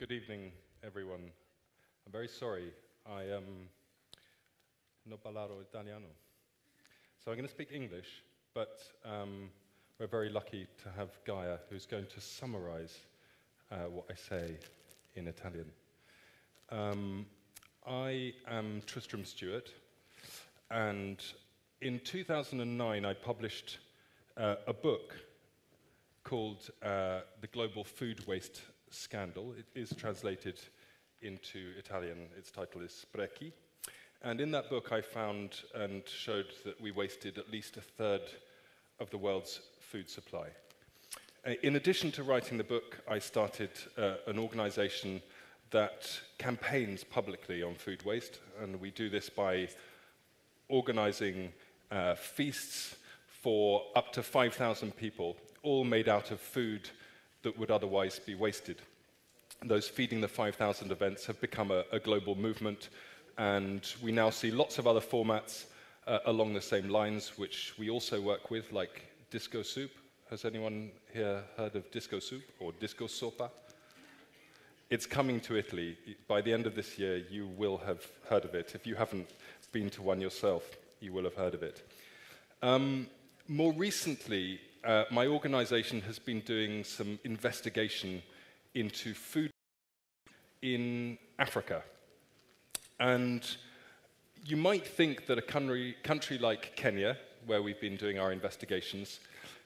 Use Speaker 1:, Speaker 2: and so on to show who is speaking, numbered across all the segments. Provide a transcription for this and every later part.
Speaker 1: Good evening, everyone. I'm very sorry, I no parlo italiano. So I'm going to speak English, but we're very lucky to have Gaia, who's going to summarize what I say in Italian. I am Tristram Stuart, and in 2009 I published a book called The Global Food Waste Scandal. It is translated into Italian. Its title is Sprechi. And in that book I found and showed that we wasted at least a third of the world's food supply. In addition to writing the book, I started an organization that campaigns publicly on food waste, and we do this by organizing feasts for up to 5,000 people, all made out of food that would otherwise be wasted. Those Feeding the 5,000 events have become a global movement, and we now see lots of other formats along the same lines, which we also work with, like Disco Soup. Has anyone here heard of Disco Soup or Disco Sopa? It's coming to Italy. By the end of this year, you will have heard of it. If you haven't been to one yourself, you will have heard of it. More recently, my organization has been doing some investigation into food in Africa. And you might think that a country like Kenya, where we've been doing our investigations,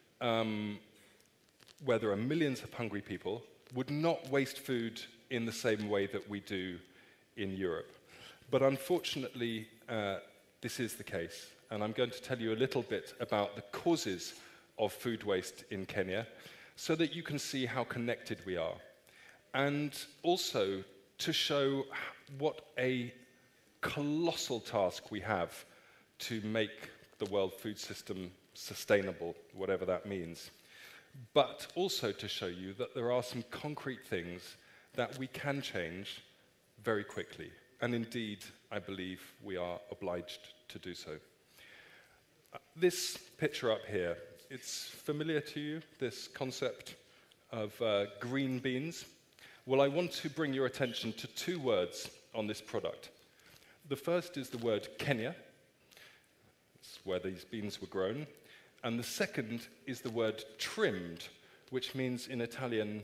Speaker 1: where there are millions of hungry people, would not waste food in the same way that we do in Europe. But unfortunately, this is the case. And I'm going to tell you a little bit about the causes of food waste in Kenya, so that you can see how connected we are. And also to show what a colossal task we have to make the world food system sustainable, whatever that means. But also to show you that there are some concrete things that we can change very quickly. And indeed, I believe we are obliged to do so. This picture up here, it's familiar to you, this concept of green beans? Well, I want to bring your attention to two words on this product. The first is the word Kenya. It's where these beans were grown. And the second is the word trimmed, which means in Italian,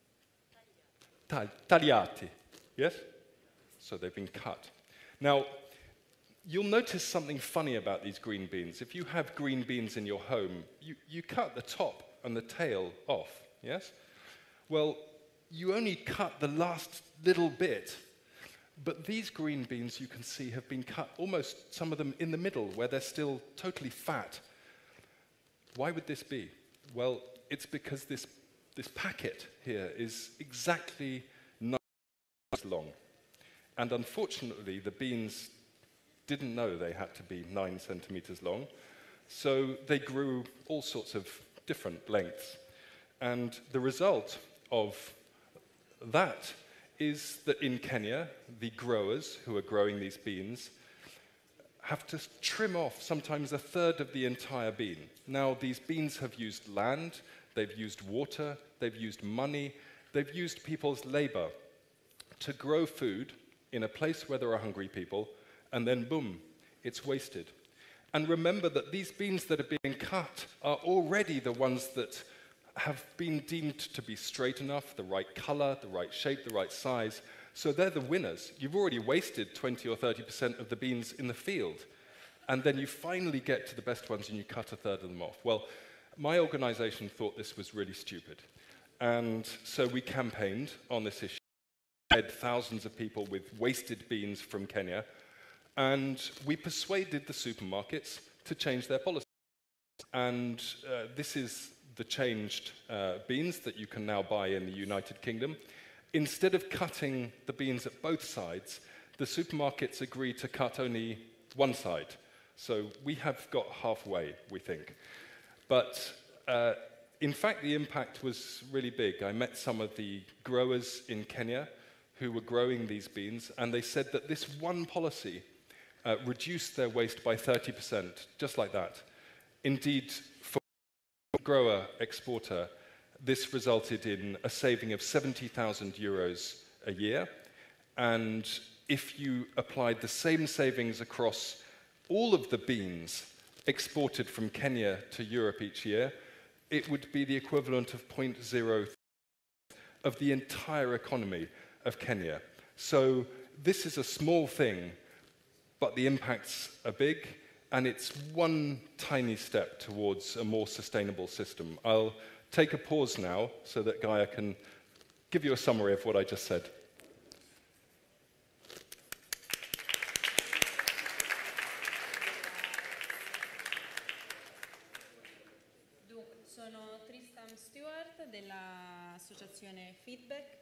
Speaker 1: tagliati. Yes? So they've been cut. Now, you'll notice something funny about these green beans. If you have green beans in your home, you cut the top and the tail off, yes? Well, you only cut the last little bit. But these green beans, you can see, have been cut almost, some of them in the middle, where they're still totally fat. Why would this be? Well, it's because this packet here is exactly 9 centimeters long. And unfortunately, the beans didn't know they had to be 9 centimeters long, so they grew all sorts of different lengths. And the result of that is that in Kenya, the growers who are growing these beans have to trim off sometimes a third of the entire bean. Now, these beans have used land, they've used water, they've used money, they've used people's labor to grow food in a place where there are hungry people, and then boom, it's wasted. And remember that these beans that are being cut are already the ones that have been deemed to be straight enough, the right color, the right shape, the right size. So they're the winners. You've already wasted 20 or 30% of the beans in the field. And then you finally get to the best ones and you cut a third of them off. Well, my organization thought this was really stupid. And so we campaigned on this issue. We fed thousands of people with wasted beans from Kenya. And we persuaded the supermarkets to change their policy. And this is the changed beans that you can now buy in the United Kingdom. Instead of cutting the beans at both sides, the supermarkets agreed to cut only one side. So we have got halfway, we think. But in fact, the impact was really big. I met some of the growers in Kenya who were growing these beans, and they said that this one policy reduced their waste by 30%, just like that. Indeed, for a grower exporter, this resulted in a saving of 70,000 euros a year. And if you applied the same savings across all of the beans exported from Kenya to Europe each year, it would be the equivalent of 0.03 of the entire economy of Kenya. So this is a small thing, but the impacts are big, and it's one tiny step towards a more sustainable system. I'll take a pause now so that Gaia can give you a summary of what I just said.
Speaker 2: Sono Tristan Stewart dell'associazione Feedback.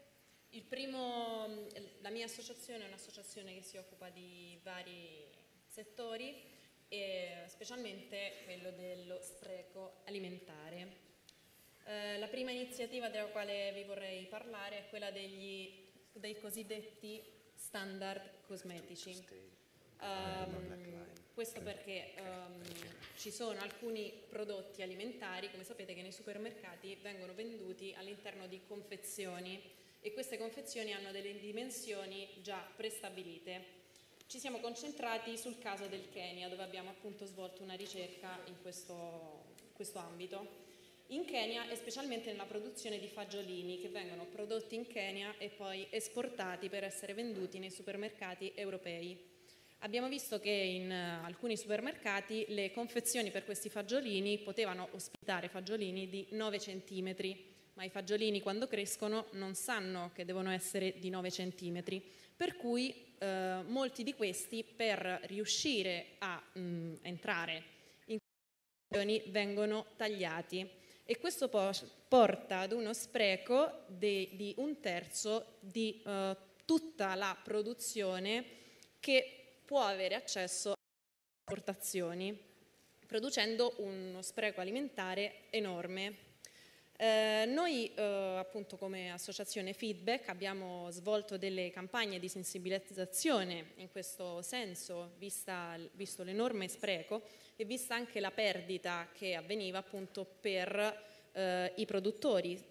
Speaker 2: La mia associazione è un'associazione che si occupa di vari settori, e specialmente quello dello spreco alimentare. La prima iniziativa della quale vi vorrei parlare è quella dei cosiddetti standard cosmetici. Questo perché ci sono alcuni prodotti alimentari, come sapete, che nei supermercati vengono venduti all'interno di confezioni, e queste confezioni hanno delle dimensioni già prestabilite. Ci siamo concentrati sul caso del Kenya, dove abbiamo appunto svolto una ricerca in questo ambito. In Kenya, e specialmente nella produzione di fagiolini, che vengono prodotti in Kenya e poi esportati per essere venduti nei supermercati europei. Abbiamo visto che in alcuni supermercati le confezioni per questi fagiolini potevano ospitare fagiolini di 9 centimetri, ma i fagiolini quando crescono non sanno che devono essere di 9 centimetri, per cui molti di questi, per riuscire a entrare in confezioni, vengono tagliati, e questo porta ad uno spreco di 1/3 di tutta la produzione che può avere accesso alle esportazioni, producendo uno spreco alimentare enorme. Noi appunto come associazione Feedback abbiamo svolto delle campagne di sensibilizzazione in questo senso, visto l'enorme spreco e vista anche la perdita che avveniva appunto per i produttori.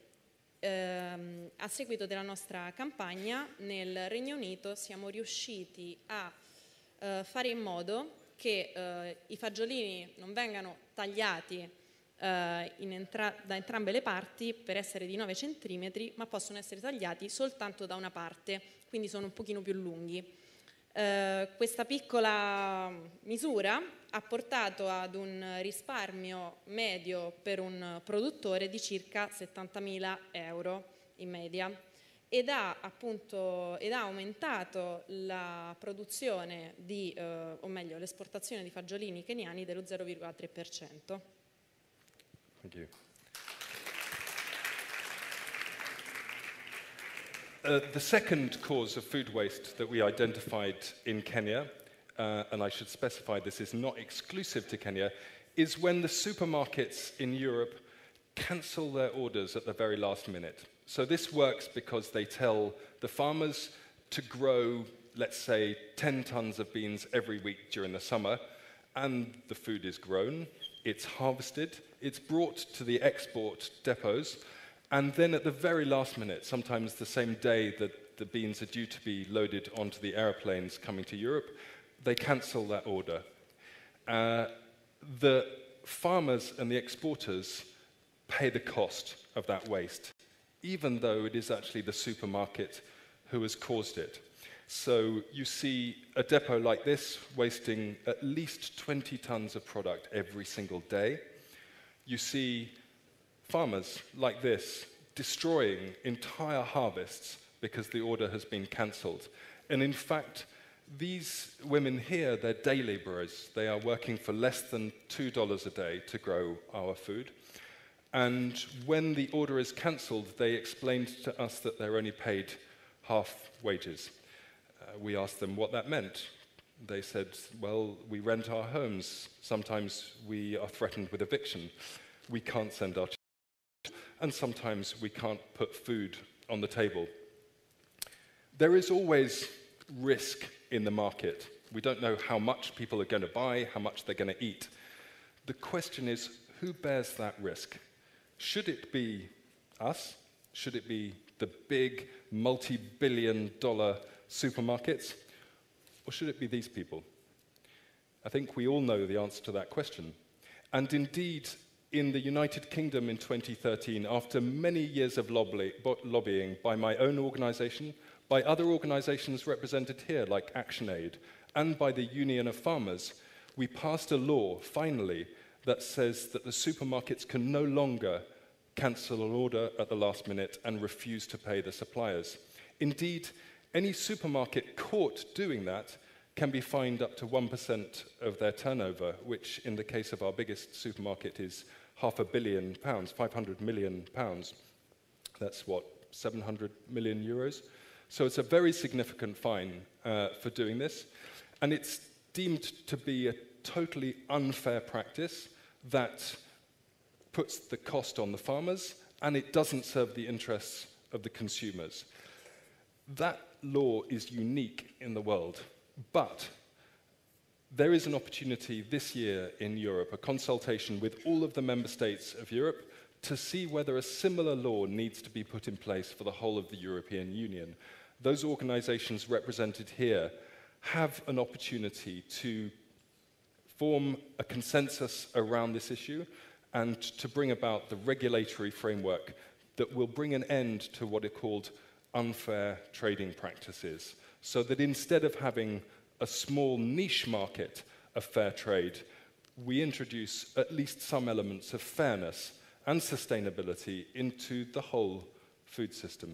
Speaker 2: A seguito della nostra campagna nel Regno Unito siamo riusciti a fare in modo che i fagiolini non vengano tagliati da entrambe le parti per essere di 9 centimetri, ma possono essere tagliati soltanto da una parte, quindi sono un pochino più lunghi. Questa piccola misura ha portato ad un risparmio medio per un produttore di circa 70.000 euro in media, ed ha aumentato la produzione o meglio l'esportazione di fagiolini keniani dello 0,3%.
Speaker 1: Thank you. The second cause of food waste that we identified in Kenya, and I should specify this is not exclusive to Kenya, is when the supermarkets in Europe cancel their orders at the very last minute. So this works because they tell the farmers to grow, let's say, 10 tons of beans every week during the summer, and the food is grown, it's harvested, it's brought to the export depots, and then at the very last minute, sometimes the same day that the beans are due to be loaded onto the airplanes coming to Europe, they cancel that order. The farmers and the exporters pay the cost of that waste, even though it is actually the supermarket who has caused it. So you see a depot like this wasting at least 20 tons of product every single day. You see farmers like this destroying entire harvests because the order has been cancelled. And in fact, these women here, they're day laborers. They are working for less than $2 a day to grow our food. And when the order is cancelled, they explained to us that they're only paid half wages. We asked them what that meant. They said, well, we rent our homes. Sometimes we are threatened with eviction. We can't send our children. And sometimes we can't put food on the table. There is always risk in the market. We don't know how much people are going to buy, how much they're going to eat. The question is, who bears that risk? Should it be us? Should it be the big multi-billion-dollar supermarkets? Or should it be these people? I think we all know the answer to that question. And indeed, in the United Kingdom in 2013, after many years of lobbying by my own organisation, by other organisations represented here, like ActionAid, and by the Union of Farmers, we passed a law, finally, that says that the supermarkets can no longer cancel an order at the last minute and refuse to pay the suppliers. Indeed, any supermarket caught doing that can be fined up to 1% of their turnover, which in the case of our biggest supermarket is £500 million, £500 million. That's what, 700 million euros? So it's a very significant fine for doing this. And it's deemed to be a totally unfair practice that puts the cost on the farmers, and it doesn't serve the interests of the consumers. That law is unique in the world, but there is an opportunity this year in Europe, a consultation with all of the member states of Europe, to see whether a similar law needs to be put in place for the whole of the European Union. Those organizations represented here have an opportunity to form a consensus around this issue and to bring about the regulatory framework that will bring an end to what are called unfair trading practices, so that instead of having a small niche market of fair trade, we introduce at least some elements of fairness and sustainability into the whole food system.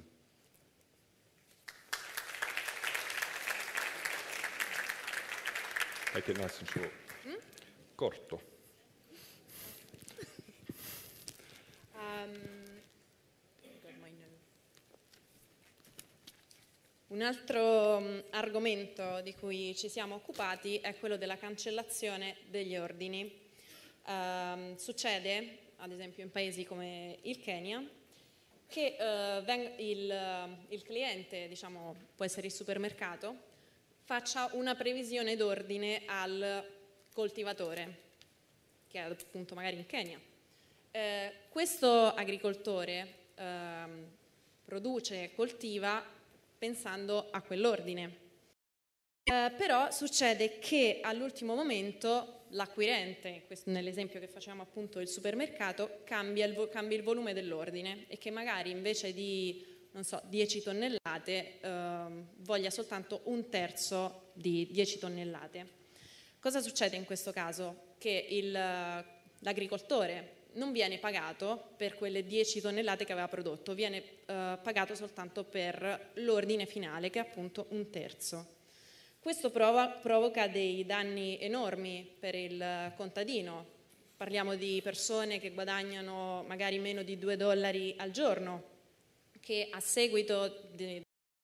Speaker 1: Make it nice and short. Corto.
Speaker 2: Un altro argomento di cui ci siamo occupati è quello della cancellazione degli ordini. Succede, ad esempio in paesi come il Kenya, che il cliente, diciamo, può essere il supermercato, faccia una previsione d'ordine al coltivatore, che è appunto magari in Kenya. Questo agricoltore produce e coltiva pensando a quell'ordine. Però succede che all'ultimo momento l'acquirente, nell'esempio che facciamo appunto il supermercato, cambia il volume dell'ordine e che magari invece di, non so, 10 tonnellate voglia soltanto un terzo di 10 tonnellate. Cosa succede in questo caso? Che l'agricoltore non viene pagato per quelle 10 tonnellate che aveva prodotto, viene pagato soltanto per l'ordine finale, che è appunto un terzo. Questo provoca dei danni enormi per il contadino. Parliamo di persone che guadagnano magari meno di $2 al giorno, che a seguito di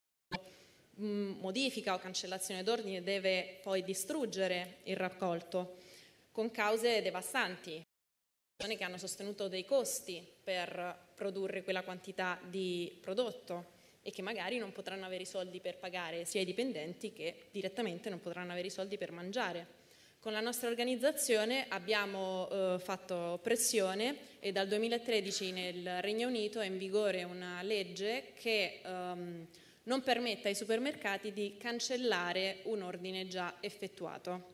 Speaker 2: modifica o cancellazione d'ordine deve poi distruggere il raccolto, con cause devastanti. Persone che hanno sostenuto dei costi per produrre quella quantità di prodotto e che magari non potranno avere i soldi per pagare sia i dipendenti che direttamente non potranno avere i soldi per mangiare. Con la nostra organizzazione abbiamo fatto pressione e dal 2013 nel Regno Unito è in vigore una legge che non permette ai supermercati di cancellare un ordine già effettuato.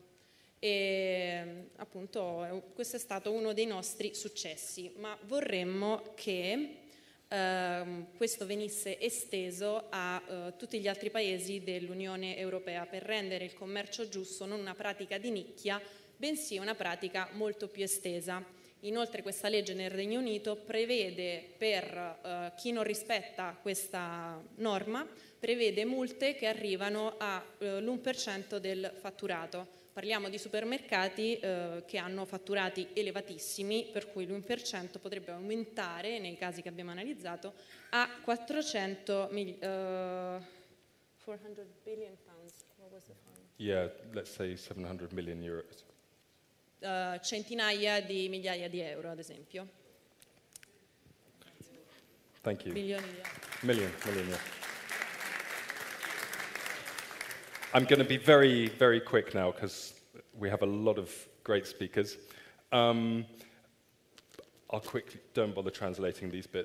Speaker 2: E appunto questo è stato uno dei nostri successi, ma vorremmo che questo venisse esteso a tutti gli altri paesi dell'Unione Europea per rendere il commercio giusto non una pratica di nicchia, bensì una pratica molto più estesa. Inoltre questa legge nel Regno Unito prevede per chi non rispetta questa norma, prevede multe che arrivano all'1% del fatturato. Parliamo di supermercati che hanno fatturati elevatissimi, per cui l'1% potrebbe aumentare, nei casi che abbiamo analizzato, a 400 400 billion pounds. What was the fine?
Speaker 1: Yeah, let's say 700 million euros.
Speaker 2: Centinaia di migliaia di euro, ad esempio.
Speaker 1: Thank you.
Speaker 2: Milioni di euro.
Speaker 1: Million, yeah. I'm going to be very, very quick now because we have a lot of great speakers. I'll quickly, don't bother translating these bits.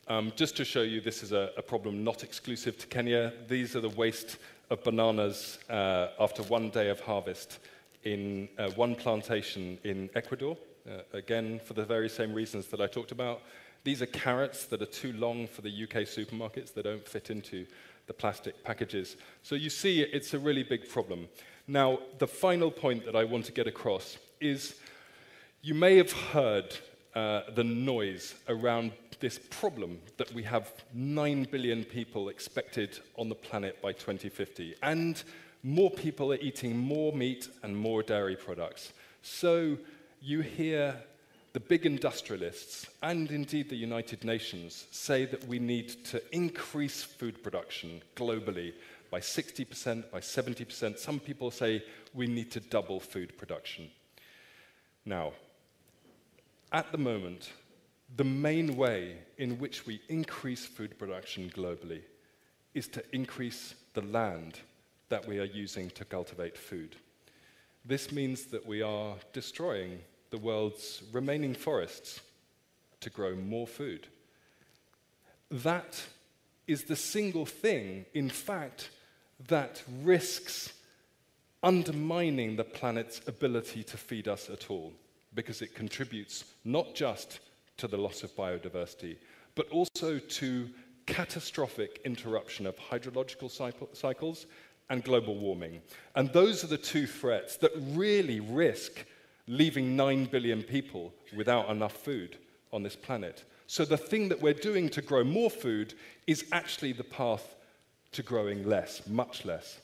Speaker 1: Just to show you, this is a problem not exclusive to Kenya. These are the waste of bananas after one day of harvest in one plantation in Ecuador, again, for the very same reasons that I talked about. These are carrots that are too long for the UK supermarkets. They don't fit into the plastic packages. So you see, it's a really big problem. Now, the final point that I want to get across is you may have heard the noise around this problem that we have 9 billion people expected on the planet by 2050, and more people are eating more meat and more dairy products. So you hear the big industrialists, and indeed the United Nations, say that we need to increase food production globally by 60%, by 70%. Some people say we need to double food production. Now, at the moment, the main way in which we increase food production globally is to increase the land that we are using to cultivate food. This means that we are destroying the world's remaining forests to grow more food. That is the single thing, in fact, that risks undermining the planet's ability to feed us at all, because it contributes not just to the loss of biodiversity, but also to catastrophic interruption of hydrological cycles and global warming. And those are the two threats that really risk leaving 9 billion people without enough food on this planet. So the thing that we're doing to grow more food is actually the path to growing less, much less.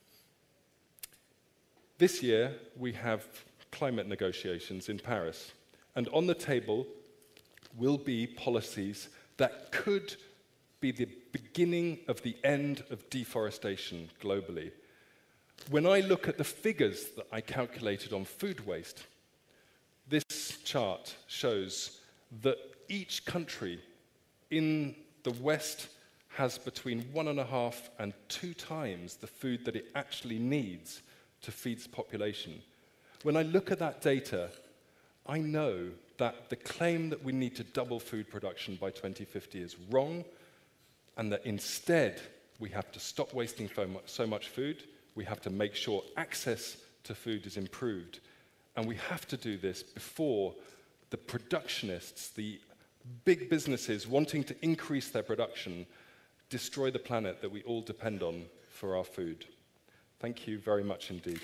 Speaker 1: This year, we have climate negotiations in Paris, and on the table will be policies that could be the beginning of the end of deforestation globally. When I look at the figures that I calculated on food waste, this chart shows that each country in the West has between 1.5 and 2 times the food that it actually needs to feed its population. When I look at that data, I know that the claim that we need to double food production by 2050 is wrong, and that instead we have to stop wasting so much food, we have to make sure access to food is improved, and we have to do this before the productionists, the big businesses wanting to increase their production, destroy the planet that we all depend on for our food. Thank you very much indeed.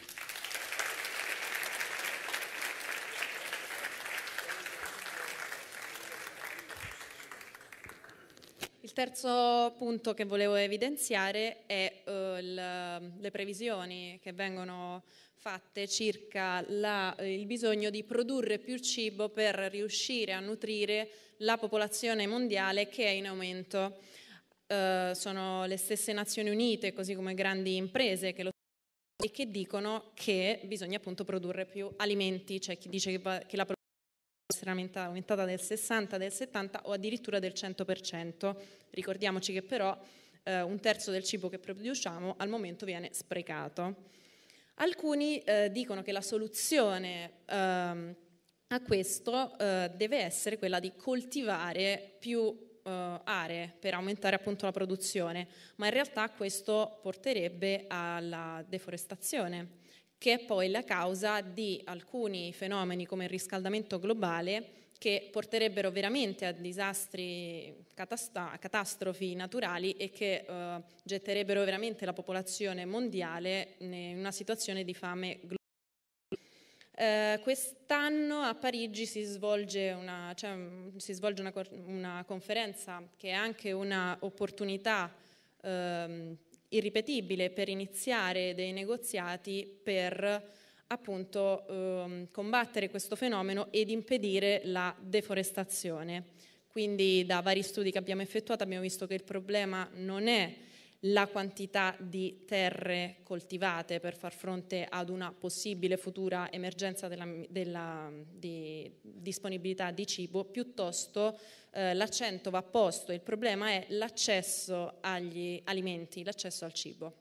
Speaker 2: Il terzo punto che volevo evidenziare è le previsioni che vengono fatte circa il bisogno di produrre più cibo per riuscire a nutrire la popolazione mondiale che è in aumento. Sono le stesse Nazioni Unite, così come grandi imprese, che lo e che dicono che bisogna appunto produrre più alimenti. C'è chi dice che la produzione essere aumentata del 60, del 70 o addirittura del 100%. Ricordiamoci che però 1/3 del cibo che produciamo al momento viene sprecato. Alcuni dicono che la soluzione a questo deve essere quella di coltivare più aree per aumentare appunto la produzione, ma in realtà questo porterebbe alla deforestazione, che è poi la causa di alcuni fenomeni come il riscaldamento globale, che porterebbero veramente a disastri, catastrofi naturali e che getterebbero veramente la popolazione mondiale in una situazione di fame globale. Quest'anno a Parigi si svolge una conferenza che è anche un'opportunità irripetibile per iniziare dei negoziati per appunto combattere questo fenomeno ed impedire la deforestazione. Quindi da vari studi che abbiamo effettuato abbiamo visto che il problema non è la quantità di terre coltivate per far fronte ad una possibile futura emergenza di disponibilità di cibo, piuttosto l'accento va posto, il problema è l'accesso agli alimenti, l'accesso al cibo.